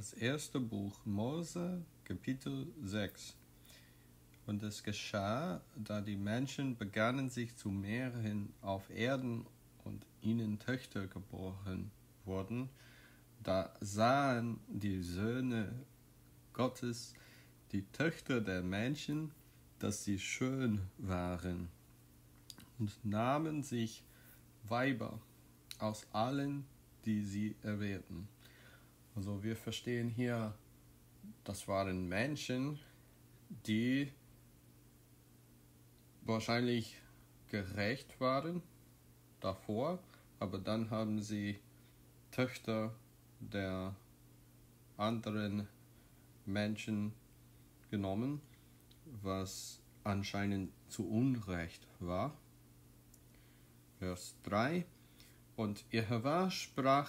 Das erste Buch Mose, Kapitel 6. Und es geschah, da die Menschen begannen sich zu mehren auf Erden und ihnen Töchter geboren wurden, da sahen die Söhne Gottes die Töchter der Menschen, dass sie schön waren, und nahmen sich Weiber aus allen, die sie erwählten. Also wir verstehen hier, das waren Menschen, die wahrscheinlich gerecht waren davor, aber dann haben sie Töchter der anderen Menschen genommen, was anscheinend zu Unrecht war. Vers 3. Und Jehova sprach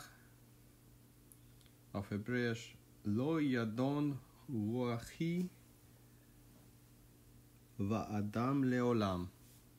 auf Hebräisch Lo yadon ruachi va'adam leolam.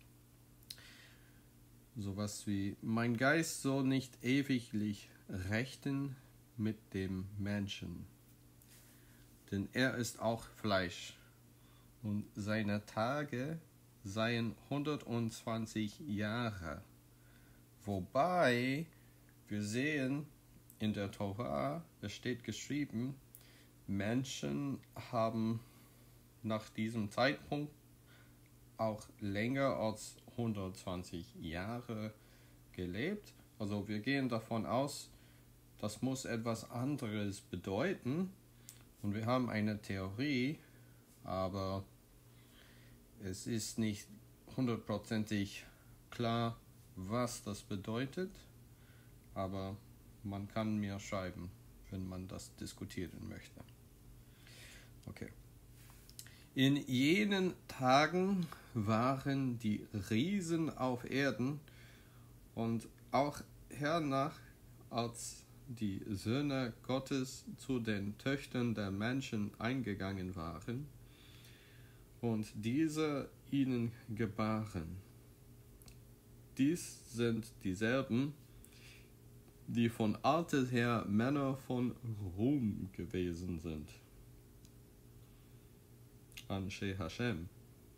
Sowas wie, mein Geist soll nicht ewiglich rechten mit dem Menschen, denn er ist auch Fleisch, und seine Tage seien 120 Jahre. Wobei wir sehen, in der Tora, es steht geschrieben, Menschen haben nach diesem Zeitpunkt auch länger als 120 Jahre gelebt. Also wir gehen davon aus, das muss etwas anderes bedeuten. Und wir haben eine Theorie, aber es ist nicht hundertprozentig klar, was das bedeutet. Aber man kann mir schreiben, wenn man das diskutieren möchte. Okay. In jenen Tagen waren die Riesen auf Erden und auch hernach, als die Söhne Gottes zu den Töchtern der Menschen eingegangen waren und diese ihnen gebaren. Dies sind dieselben, die von alters her Männer von Ruhm gewesen sind. Anshe Hashem,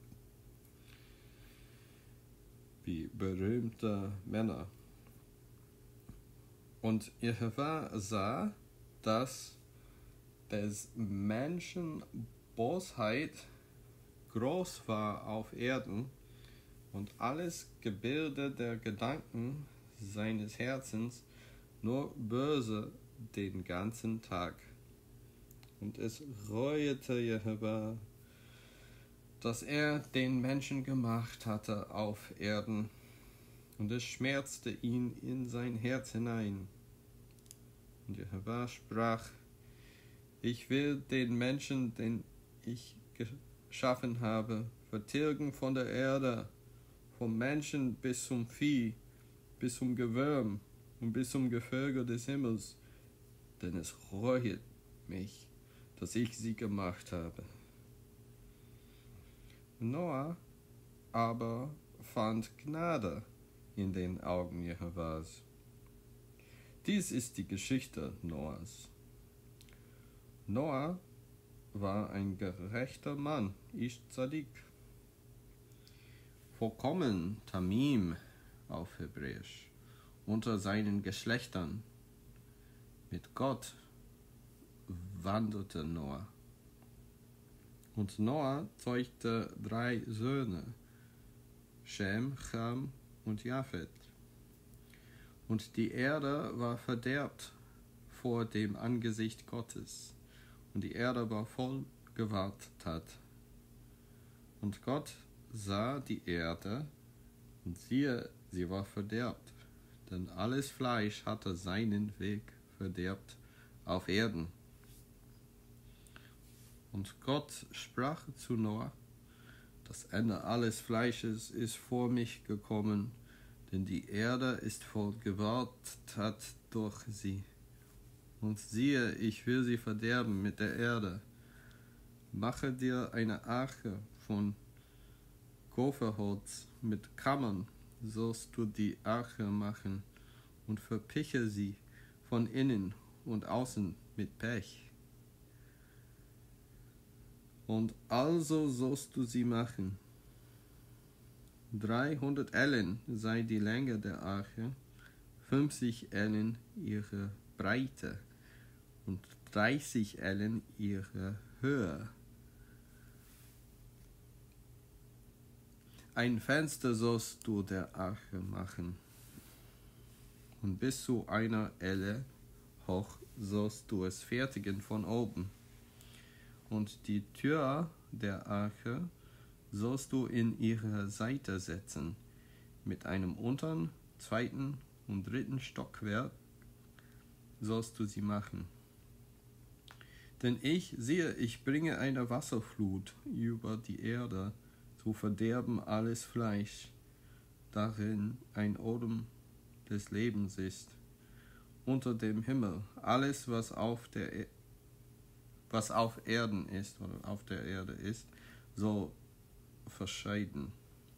wie berühmte Männer. Und Jehova sah, dass des Menschen Bosheit groß war auf Erden und alles Gebilde der Gedanken seines Herzens nur böse den ganzen Tag. Und es reuete Jehova, dass er den Menschen gemacht hatte auf Erden, und es schmerzte ihn in sein Herz hinein. Und Jehova sprach, ich will den Menschen, den ich geschaffen habe, vertilgen von der Erde, vom Menschen bis zum Vieh, bis zum Gewürm und bis zum Gevögel des Himmels, denn es reut mich, dass ich sie gemacht habe. Noah aber fand Gnade in den Augen Jehovas. Dies ist die Geschichte Noahs. Noah war ein gerechter Mann, Ish Tzadik. Vollkommen Tamim auf Hebräisch, unter seinen Geschlechtern. Mit Gott wandelte Noah. Und Noah zeugte 3 Söhne, Shem, Cham und Japhet. Und die Erde war verderbt vor dem Angesicht Gottes, und die Erde war voll Gewalttat. Und Gott sah die Erde, und siehe, sie war verderbt, denn alles Fleisch hatte seinen Weg verderbt auf Erden. Und Gott sprach zu Noah, das Ende alles Fleisches ist vor mich gekommen, denn die Erde ist voll Gewalttat durch sie. Und siehe, ich will sie verderben mit der Erde. Mache dir eine Arche von Gopherholz mit Kammern, sollst du die Arche machen, und verpiche sie von innen und außen mit Pech. Und also sollst du sie machen. 300 Ellen sei die Länge der Arche, 50 Ellen ihre Breite und 30 Ellen ihre Höhe. Ein Fenster sollst du der Arche machen, und bis zu einer Elle hoch sollst du es fertigen von oben. Und die Tür der Arche sollst du in ihre Seite setzen, mit einem unteren, zweiten und dritten Stockwerk sollst du sie machen. Denn ich bringe eine Wasserflut über die Erde, zu verderben alles Fleisch, darin ein Odem des Lebens ist. Unter dem Himmel, alles, was auf Erden ist oder auf der Erde ist, soll verscheiden.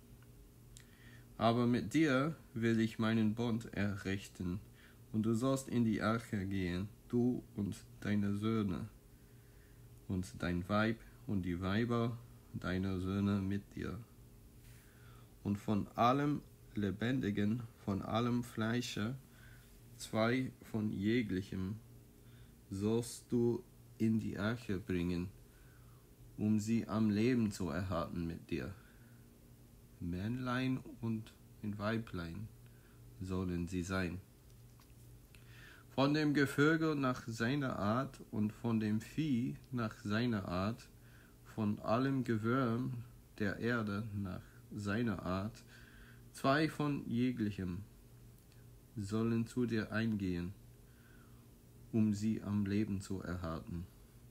Aber mit dir will ich meinen Bund errichten, und du sollst in die Arche gehen, du und deine Söhne, und dein Weib und die Weiber deiner Söhne mit dir. Und von allem Lebendigen, von allem Fleische, 2 von jeglichem, sollst du in die Arche bringen, um sie am Leben zu erhalten mit dir. Männlein und ein Weiblein sollen sie sein. Von dem Gevögel nach seiner Art und von dem Vieh nach seiner Art, von allem Gewürm der Erde nach seiner Art, 2 von jeglichem sollen zu dir eingehen, um sie am Leben zu erhalten.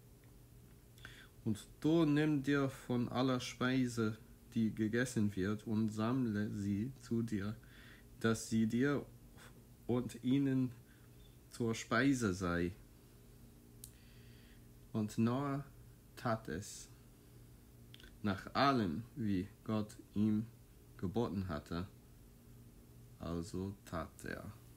Und du nimm dir von aller Speise, die gegessen wird, und sammle sie zu dir, dass sie dir und ihnen zur Speise sei. Und Noah tat es, nach allem, wie Gott ihm geboten hatte. Also tat er.